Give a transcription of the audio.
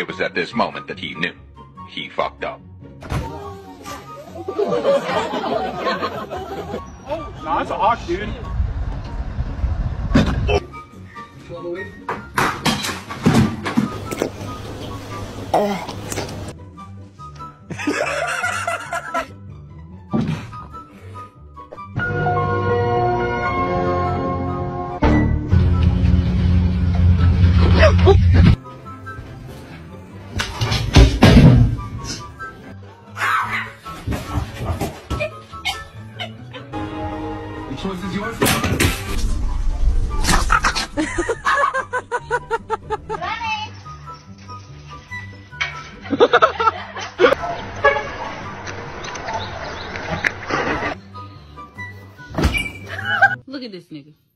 It was at this moment that he knew. He fucked up. Oh, nah, it's a hawk, dude. The choice is yours. Look at this nigga.